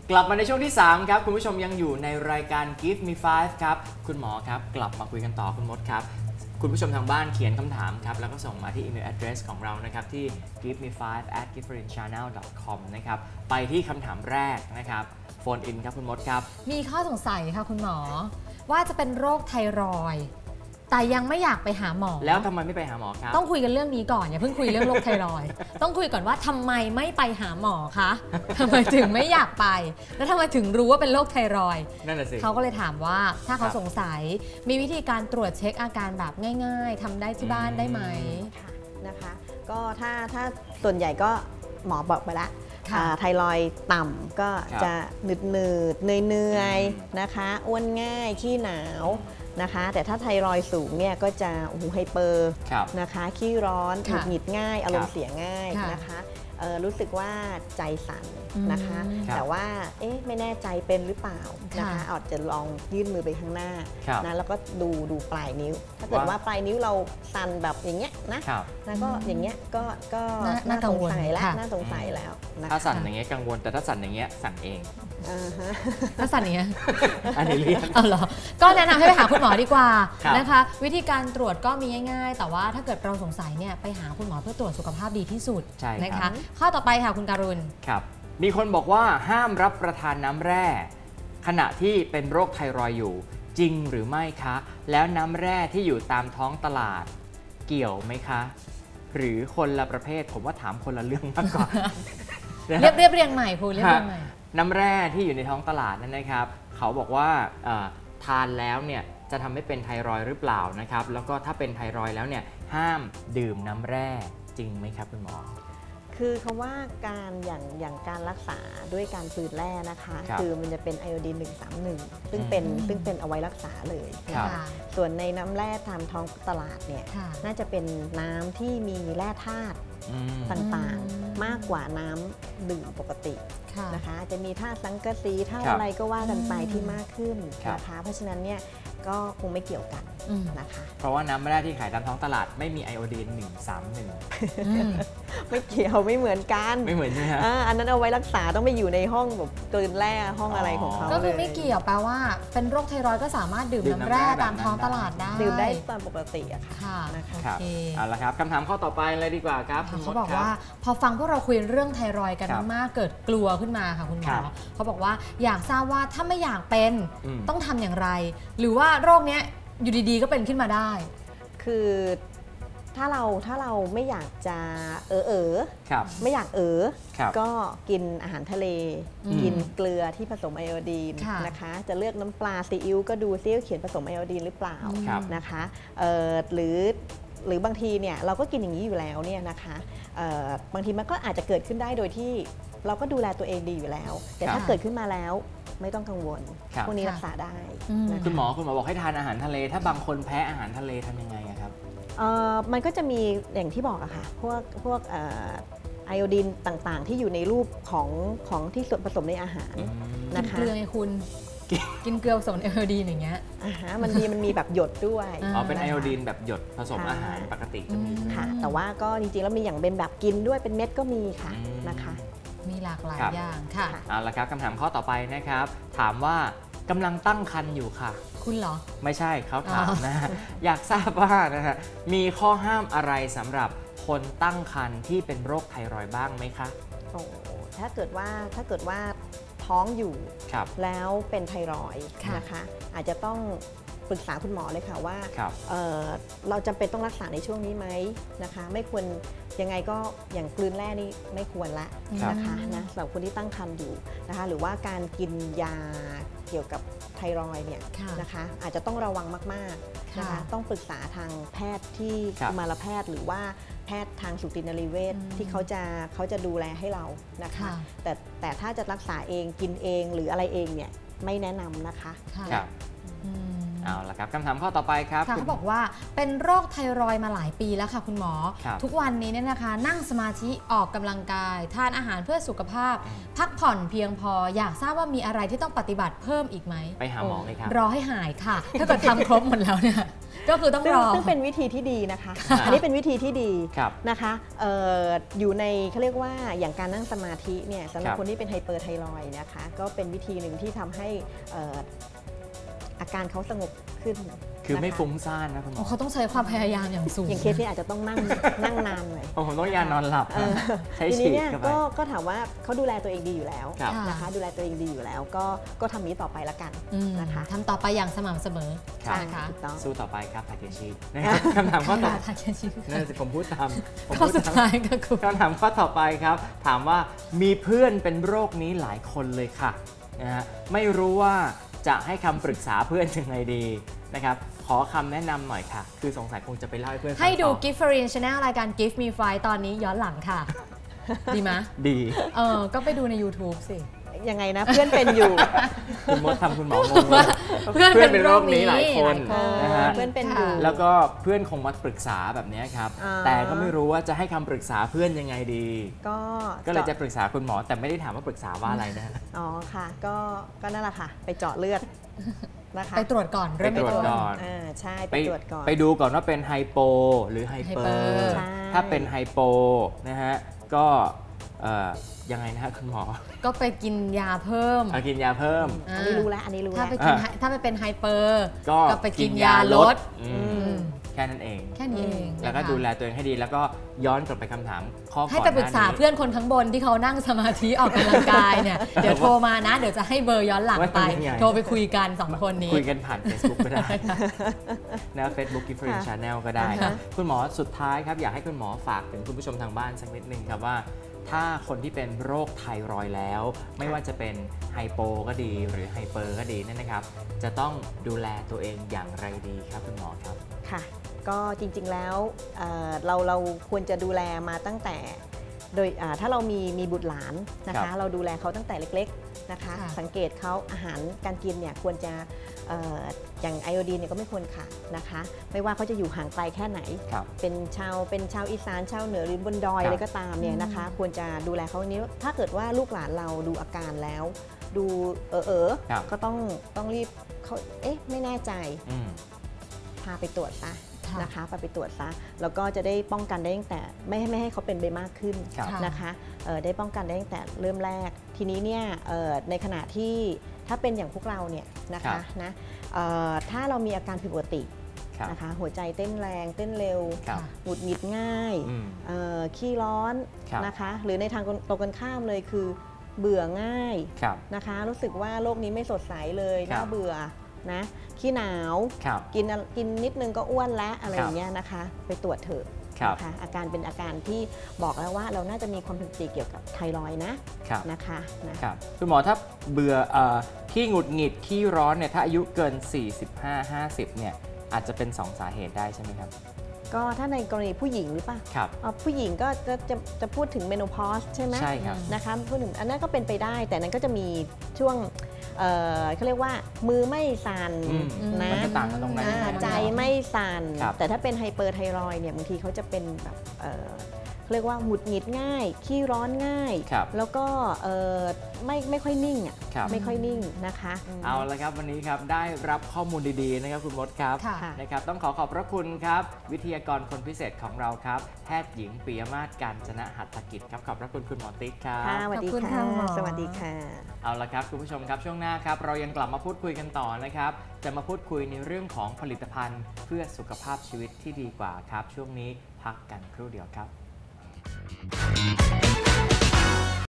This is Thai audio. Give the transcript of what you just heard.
กลับมาในช่วงที่3ครับคุณผู้ชมยังอยู่ในรายการ Give Me 5ครับคุณหมอครับกลับมาคุยกันต่อคุณมดครับคุณผู้ชมทางบ้านเขียนคำถามครับแล้วก็ส่งมาที่อีเมล address ของเรานะครับที่ giveme5@giftforinchannel.com นะครับไปที่คำถามแรกนะครับโฟนอินครับคุณมดครับมีข้อสงสัยค่ะคุณหมอว่าจะเป็นโรคไทรอยด์แต่ยังไม่อยากไปหาหมอแล้วทำไมไม่ไปหาหมอครับต้องคุยกันเรื่องนี้ก่อนอย่าเพิ่งคุยเรื่องโรคไทรอยด์ต้องคุยก่อนว่าทำไมไม่ไปหาหมอคะทำไมถึงไม่อยากไปแล้วทำไมถึงรู้ว่าเป็นโรคไทรอยด์นั่นแหละสิเขาก็เลยถามว่าถ้าเขาสงสัยมีวิธีการตรวจเช็คอาการแบบง่ายๆทำได้ที่บ้านได้ไหมค่ะนะคะก็ถ้าส่วนใหญ่ก็หมอบอกไปแล้วไทรอยด์ต่ำก็จะหนืดเหนื่อยนะคะอ้วนง่ายขี้หนาวนะคะแต่ถ้าไทรอยด์สูงเนี่ยก็จะไฮเปอร์นะคะขี้ร้อนหงุดหงิดง่ายอารมณ์เสียง่ายนะคะรู้สึกว่าใจสั่นนะคะแต่ว่าไม่แน่ใจเป็นหรือเปล่านะคะอาจจะลองยื่นมือไปข้างหน้านะแล้วก็ดูปลายนิ้วถ้าเกิดว่าปลายนิ้วเราสั่นแบบอย่างเงี้ยนะแล้วก็อย่างเงี้ยก็น่าสงสัยแล้วน่าสงสัยแล้วถ้าสั่นอย่างเงี้ยกังวลแต่ถ้าสั่นอย่างเงี้ยสั่นเองถ้าสั่นอย่างเงี้ยอันนี้เรียกเหรอก็แนะนำให้ไปหาคุณหมอดีกว่านะคะวิธีการตรวจก็มีง่ายๆแต่ว่าถ้าเกิดเราสงสัยเนี่ยไปหาคุณหมอเพื่อตรวจสุขภาพดีที่สุดนะคะข้อต่อไปค่ะคุณการุณครับมีคนบอกว่าห้ามรับประทานน้ำแร่ขณะที่เป็นโรคไทรอยด์อยู่จริงหรือไม่คะแล้วน้ำแร่ที่อยู่ตามท้องตลาดเกี่ยวไหมคะหรือคนละประเภทผมว่าถามคนละเรื่องมากกว่าเรียงใหม่พูดเรียบใหม่น้ำแร่ที่อยู่ในท้องตลาดนั่นนะครับเขาบอกว่าทานแล้วเนี่ยจะทำให้เป็นไทรอยด์หรือเปล่านะครับแล้วก็ถ้าเป็นไทรอยด์แล้วเนี่ยห้ามดื่มน้ำแร่จริงไหมครับคุณหมอคือคำว่าการอย่างการรักษาด้วยการกลืนแร่นะคะคือมันจะเป็นไอโอดีน131ซึ่งเป็นเอาไว้รักษาเลยนะคะส่วนในน้ำแร่ตามท้องตลาดเนี่ยน่าจะเป็นน้ำที่มีแร่ธาตุต่างๆมากกว่าน้ำดื่มปกตินะคะจะมีธาตุสังกะสีธาตุอะไรก็ว่ากันไปที่มากขึ้นนะคะเพราะฉะนั้นเนี่ยก็คงไม่เกี่ยวกันนะคะเพราะว่าน้ำแร่ที่ขายตามท้องตลาดไม่มีไอโอดีน131 ไม่เกี่ยวไม่เหมือนกันไม่เหมือนใช่ไหมอันนั้นเอาไว้รักษาต้องไปอยู่ในห้องแบบกลืนแร่ห้องอะไรของเขาก็คือไม่เกี่ยวแปลว่าเป็นโรคไทรอยด์ก็สามารถดื่มน้ำแร่ตามท้องตลาดได้ดื่มได้ตามปกติอะค่ะนะคะเอาละครับคำถามข้อต่อไปเลยดีกว่าครับเขาบอกว่าพอฟังพวกเราคุยเรื่องไทรอยด์กันมากเกิดกลัวขึ้นมาค่ะคุณหมอเขาบอกว่าอยากทราบว่าถ้าไม่อยากเป็นต้องทำอย่างไรหรือว่าโรคเนี้ยอยู่ดีๆก็เป็นขึ้นมาได้คือถ้าเราไม่อยากจะไม่อยากก็กินอาหารทะเลกินเกลือที่ผสมไอโอดีนนะคะจะเลือกน้ำปลาซีอิ๊วก็ดูซิว่าเขียนผสมไอโอดีนหรือเปล่านะคะหรือบางทีเนี่ยเราก็กินอย่างนี้อยู่แล้วเนี่ยนะคะบางทีมันก็อาจจะเกิดขึ้นได้โดยที่เราก็ดูแลตัวเองดีอยู่แล้วแต่ถ้าเกิดขึ้นมาแล้วไม่ต้องกังวลพวกนี้รักษาได้คุณหมอบอกให้ทานอาหารทะเลถ้าบางคนแพ้อาหารทะเลทำยังไงครับมันก็จะมีอย่างที่บอกอะค่ะพวกไอโอดีนต่างๆที่อยู่ในรูปของที่ส่วนผสมในอาหารนะคะกินเกลือไงคุณกินเกลือผสมไอโอดีนอย่างเงี้ยมันมีแบบหยดด้วยเป็นไอโอดีนแบบหยดผสมอาหารปกติจะมีค่ะแต่ว่าก็จริงๆแล้วมีอย่างเป็นแบบกินด้วยเป็นเม็ดก็มีค่ะนะคะมีหลากหลายอย่างค่ะเอาละครับคำถามข้อต่อไปนะครับถามว่ากำลังตั้งครรภ์อยู่ค่ะคุณเหรอไม่ใช่เขาถามนะอยากทราบว่านะฮะมีข้อห้ามอะไรสำหรับคนตั้งครรภ์ที่เป็นโรคไทรอยด์บ้างไหมคะถ้าเกิดว่าท้องอยู่แล้วเป็นไทรอยด์นะคะอาจจะต้องปรึกษาคุณหมอเลยค่ะว่าเราจำเป็นต้องรักษาในช่วงนี้ไหมนะคะไม่ควรยังไงก็อย่างกลืนแร่นี่ไม่ควรละนะคะสำหรับคนที่ตั้งครรภ์อยู่นะคะหรือว่าการกินยาเกี่ยวกับไทรอยด์เนี่ยนะคะอาจจะต้องระวังมากๆนะคะต้องปรึกษาทางแพทย์ที่กุมารแพทย์หรือว่าแพทย์ทางสูตินรีเวชที่เขาจะดูแลให้เรานะคะแต่ถ้าจะรักษาเองกินเองหรืออะไรเองเนี่ยไม่แนะนำนะคะเอาละครับคำถามข้อต่อไปครับเขาบอกว่าเป็นโรคไทรอยด์มาหลายปีแล้วค่ะคุณหมอทุกวันนี้เนี่ยนะคะนั่งสมาธิออกกำลังกายทานอาหารเพื่อสุขภาพพักผ่อนเพียงพออยากทราบว่ามีอะไรที่ต้องปฏิบัติเพิ่มอีกไหมไปหาหมอเลยครับรอให้หายค่ะถ้าเกิดทำครบหมดแล้วเนี่ยก็คือต้องรอซึ่งเป็นวิธีที่ดีนะคะ อันนี้เป็นวิธีที่ดีนะคะอยู่ในเขาเรียกว่าอย่างการนั่งสมาธิเนี่ยสำหรับคนที่เป็นไฮเปอร์ไทรอยด์นะคะก็เป็นวิธีหนึ่งที่ทำให้อาการเขาสงบขึ้นคือไม่ฟุ้งซ่านนะคุณหมอเขาต้องใช้ความพยายามอย่างสูงอย่างเคสนี้อาจจะต้องนั่งนานหน่อยผมต้องยานอนหลับใช้ทีฉีดนี้เนี่ยก็ถามว่าเขาดูแลตัวเองดีอยู่แล้วนะคะดูแลตัวเองดีอยู่แล้วก็ทำนี้ต่อไปละกันนะคะทำต่อไปอย่างสม่ำเสมอค่ะสู้ต่อไปครับทาเคชินะครับคำถามข้อต่อไปนั่นสิผมพูดตามข้อสุดท้ายก็คือคำถามข้อต่อไปครับถามว่ามีเพื่อนเป็นโรคนี้หลายคนเลยค่ะนะฮะไม่รู้ว่าจะให้คำปรึกษาเพื่อนยังไงดีนะครับขอคำแนะนำหน่อยค่ะคือสงสัยคงจะไปเล่าให้เพื่อนให้ดู Gift for In Channel รายการ Gift Me Five ตอนนี้ย้อนหลังค่ะ ดีไหมดีก็ไปดูใน YouTube สิยังไงนะเพื่อนเป็นอยู่คุณมดทำคุณหมองงว่าเพื่อนเป็นโรคนี้หลายคนนะฮะเพื่อนเป็นอยู่แล้วก็เพื่อนคงมาปรึกษาแบบนี้ครับแต่ก็ไม่รู้ว่าจะให้คำปรึกษาเพื่อนยังไงดีก็เลยจะปรึกษาคุณหมอแต่ไม่ได้ถามว่าปรึกษาว่าอะไรนะอ๋อค่ะก็นั่นแหละค่ะไปเจาะเลือดนะคะไปตรวจก่อนไปตรวจก่อนใช่ไปตรวจก่อนไปดูก่อนว่าเป็นไฮโปหรือไฮเปอร์ถ้าเป็นไฮโปนะฮะก็ยังไงนะฮะคุณหมอก็ไปกินยาเพิ่มกินยาเพิ่มอันนี้รู้แล้วถ้าไปเป็นไฮเปอร์ก็ไปกินยาลดแค่นั้นเองแค่นี้เองแล้วก็ดูแลตัวเองให้ดีแล้วก็ย้อนกลับไปคำถามข้อก่อนให้ไปปรึกษาเพื่อนคนข้างบนที่เขานั่งสมาธิออกกำลังกายเนี่ยเดี๋ยวโทรมานะเดี๋ยวจะให้เบอร์ย้อนหลังไปโทรไปคุยกัน2คนนี้คุยกันผ่าน Facebook ก็ได้นะ Facebook Gift for In Channel ก็ได้คุณหมอสุดท้ายครับอยากให้คุณหมอฝากถึงคุณผู้ชมทางบ้านสักนิดนึงครับว่าถ้าคนที่เป็นโรคไทรอยด์แล้วไม่ว่าจะเป็นไฮโปก็ดีหรือไฮเปอร์ก็ดีนั่นนะครับจะต้องดูแลตัวเองอย่างไรดีครับคุณหมอครับค่ะก็จริงๆแล้วเราควรจะดูแลมาตั้งแต่โดยถ้าเรามีบุตรหลานนะคะเราดูแลเขาตั้งแต่เล็กๆนะคะสังเกตเขาอาหารการกินเนี่ยควรจะอย่างไอโอดีนเนี่ยก็ไม่ควรขาดนะคะไม่ว่าเขาจะอยู่ห่างไกลแค่ไหนเป็นชาวอีสานชาวเหนือหรือบนดอยอะไรก็ตามเนี่ยนะคะควรจะดูแลเขานี้ถ้าเกิดว่าลูกหลานเราดูอาการแล้วดูก็ต้องรีบเขาไม่แน่ใจพาไปตรวจซะนะคะไปตรวจซะแล้วก็จะได้ป้องกันได้ตั้งแต่ไม่ให้เขาเป็นไปมากขึ้นนะคะได้ป้องกันได้ตั้งแต่เริ่มแรกทีนี้เนี่ยในขณะที่ถ้าเป็นอย่างพวกเราเนี่ยนะคะนะถ้าเรามีอาการผิดปกตินะคะหัวใจเต้นแรงเต้นเร็วหงุดหงิดง่ายขี้ร้อนนะคะหรือในทางตรงกันข้ามเลยคือเบื่อง่ายนะคะรู้สึกว่าโลกนี้ไม่สดใสเลยน่าเบื่อนะขี้หนาวกินนิดนึงก็อ้วนแล้วอะไรอย่างเงี้ยนะคะไปตรวจเถอะนะคะอาการเป็นอาการที่บอกแล้วว่าเราน่าจะมีความผิดปกติเกี่ยวกับไทรอยด์นะคะคุณหมอถ้าเบื่อขี้หงุดหงิดขี้ร้อนเนี่ยถ้าอายุเกิน 45-50 เนี่ยอาจจะเป็น2 สาเหตุได้ใช่ไหมครับก็ถ้าในกรณีผู้หญิงหรือเปล่าผู้หญิงก็จะพูดถึงเมโนพอสใช่ไหมใช่ครับนะคะพูดถึงอันนั้นก็เป็นไปได้แต่นั้นก็จะมีช่วงเขาเรียกว่ามือไม่สั่นนะใจไม่สั่นแต่ถ้าเป็นไฮเปอร์ไทรอยด์เนี่ยบางทีเขาจะเป็นแบบเรียกว่าหงุดหงิดง่ายขี้ร้อนง่ายแล้วก็ไม่ค่อยนิ่งไม่ค่อยนิ่งนะคะเอาละครับวันนี้ครับได้รับข้อมูลดีๆนะครับคุณมดครับนะครับต้องขอบพระคุณครับวิทยากรคนพิเศษของเราครับแพทย์หญิงปิยมาศ กาญจนหัตถกิจครับขอบพระคุณคุณหมอติ๊กครับสวัสดีค่ะสวัสดีค่ะเอาละครับคุณผู้ชมครับช่วงหน้าครับเรายังกลับมาพูดคุยกันต่อนะครับจะมาพูดคุยในเรื่องของผลิตภัณฑ์เพื่อสุขภาพชีวิตที่ดีกว่าครับช่วงนี้พักกันครู่เดียวครับ